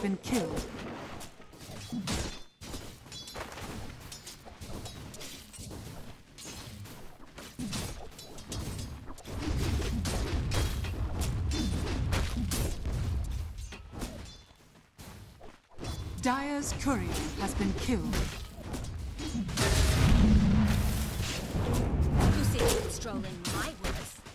been killed. Dire's courier has been killed. Who sees it strolling my woods?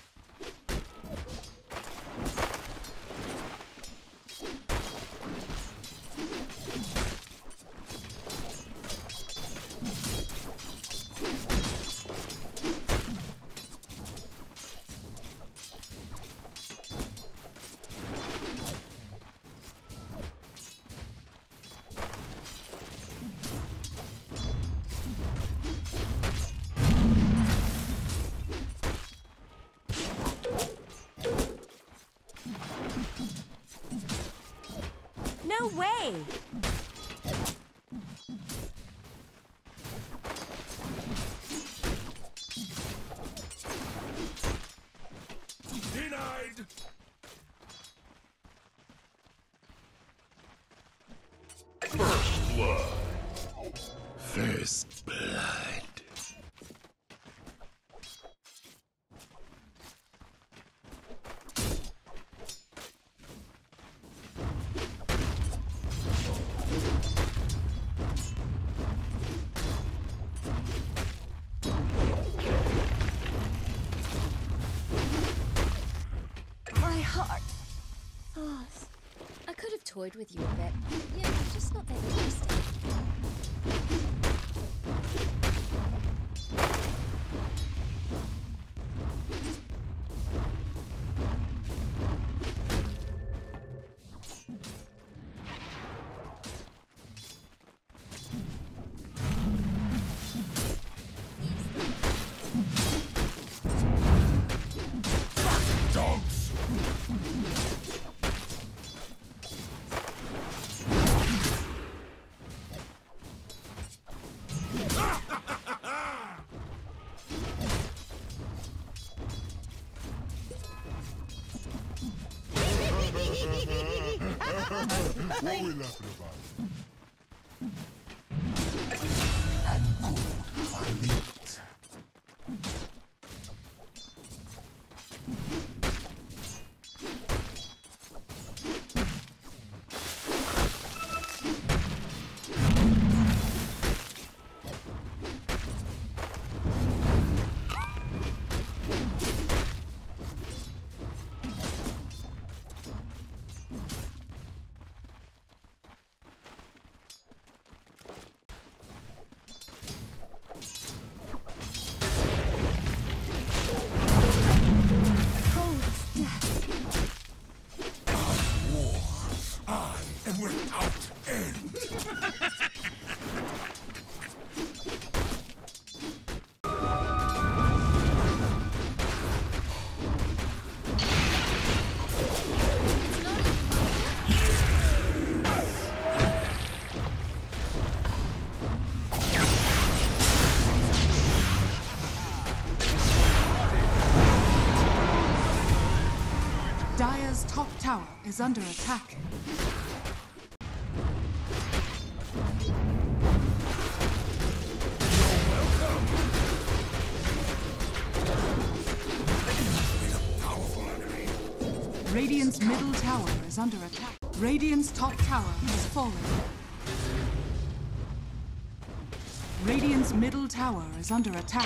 No way! Denied! First blood. First blood. My heart. Oh, I could have toyed with you a bit. Yeah, I'm just not that interested. Dogs! What are we laughing about? And good are lit. Without end. Dire's top tower is under attack. Radiant's middle tower is under attack. Radiant's top tower has fallen. Radiant's middle tower is under attack.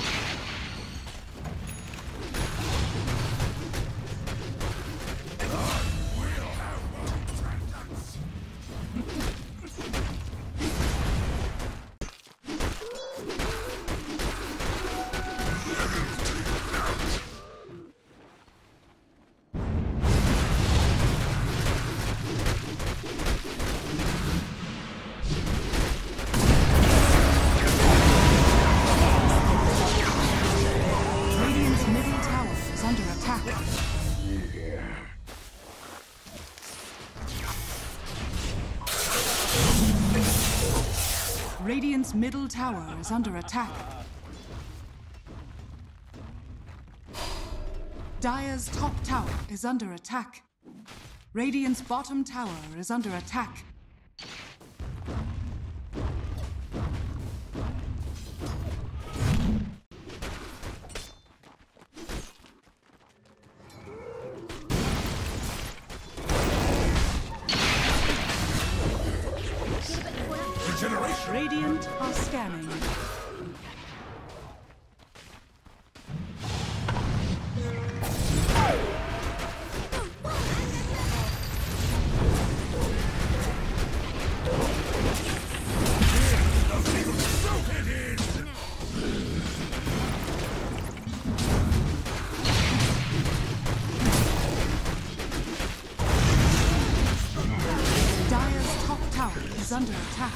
Radiant's middle tower is under attack. Dire's top tower is under attack. Radiant's bottom tower is under attack. Scanning. Dire's top tower is under attack.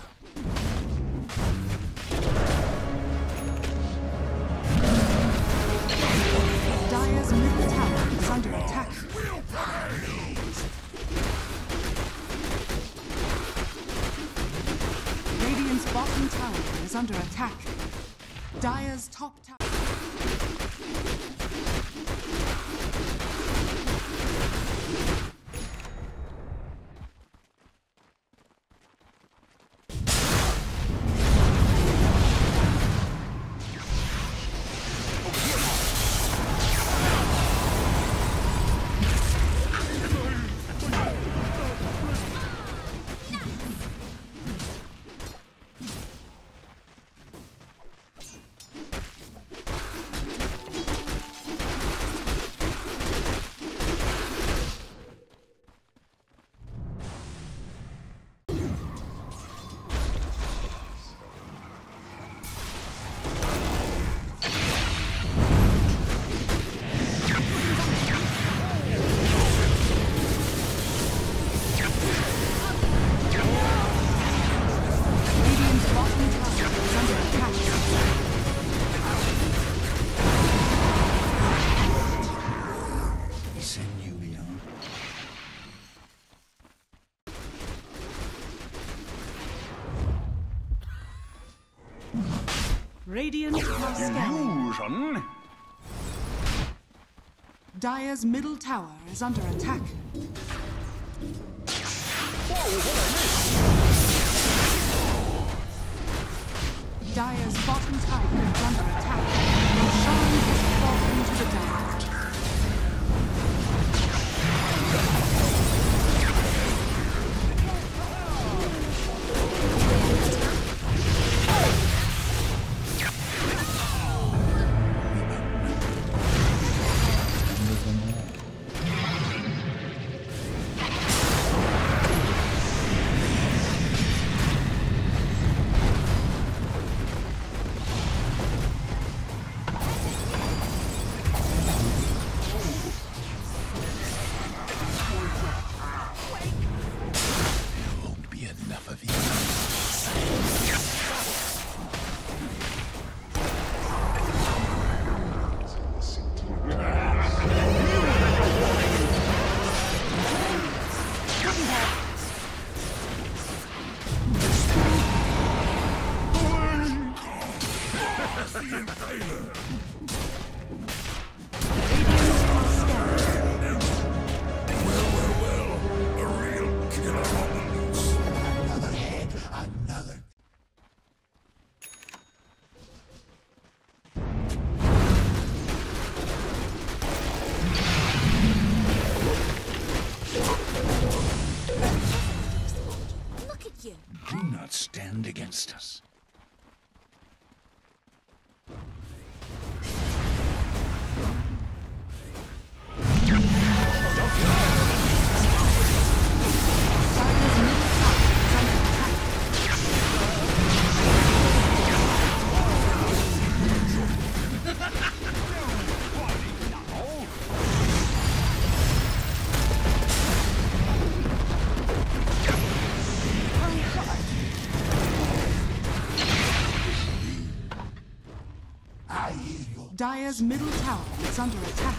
Dire's middle tower is under attack. Radiant's bottom tower is under attack. Dire's top tower. Radiant are scanning. Illusion? Dire's middle tower is under attack. Dire's bottom tower is under attack. Roshan has fallen to the Dire. Do not stand against us. Dire's middle tower is under attack.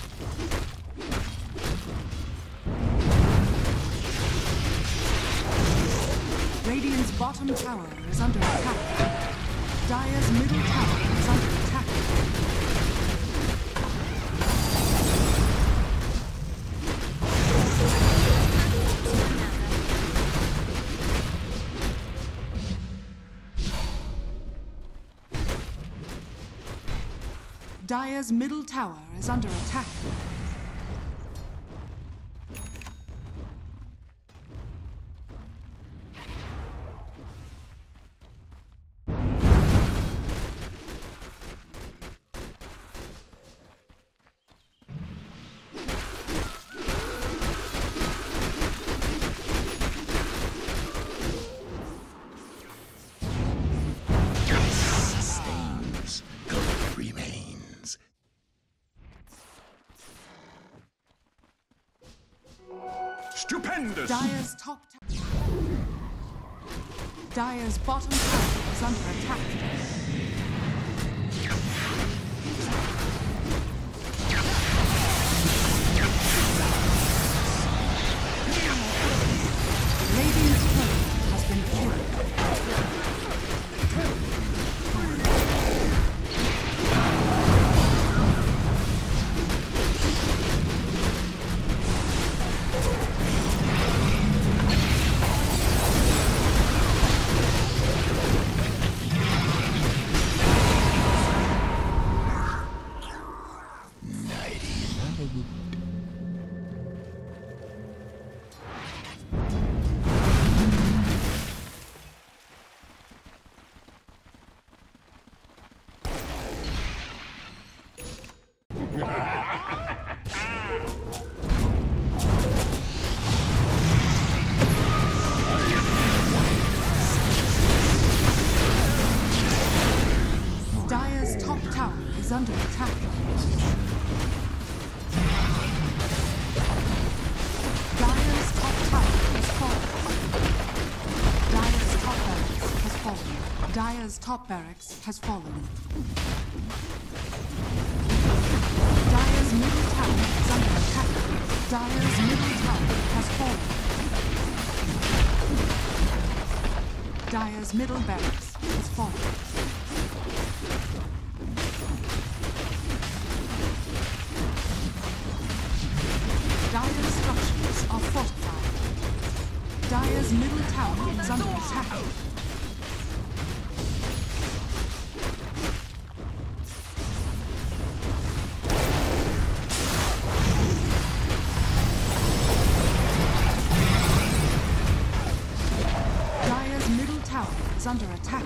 Radiant's bottom tower is under attack. Dire's middle tower is under attack. Dire's middle tower is under attack. Tremendous! Dire's top tower. Dire's bottom tower is under attack. Radiant's turret has been killed. Dire's top tower is under attack. Dire's top tower has fallen. Dire's top barracks has fallen. Dire's top barracks has fallen. Dire's middle tower is under attack. Dire's middle tower has fallen. Dire's middle barracks has fallen. Dire's structures are fortified. Dire's middle tower is under attack. Dire's middle tower is under attack.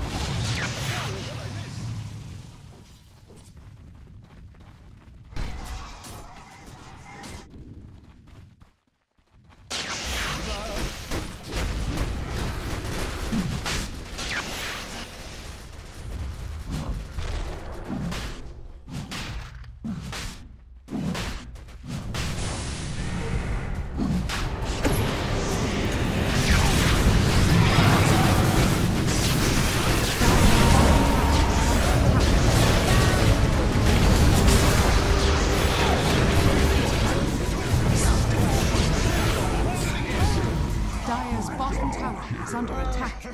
Dire's bottom tower is under attack.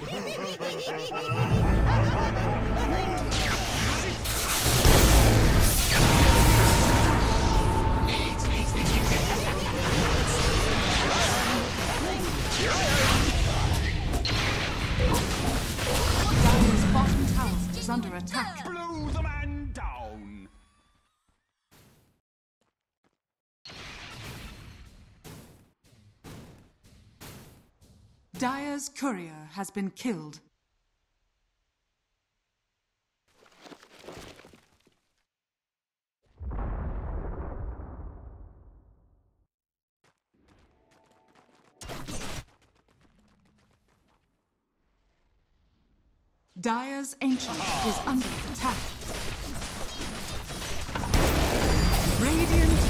Dire's bottom tower is under attack. Blow the man down! Dire's courier has been killed. Dire's ancient is under attack. Radiant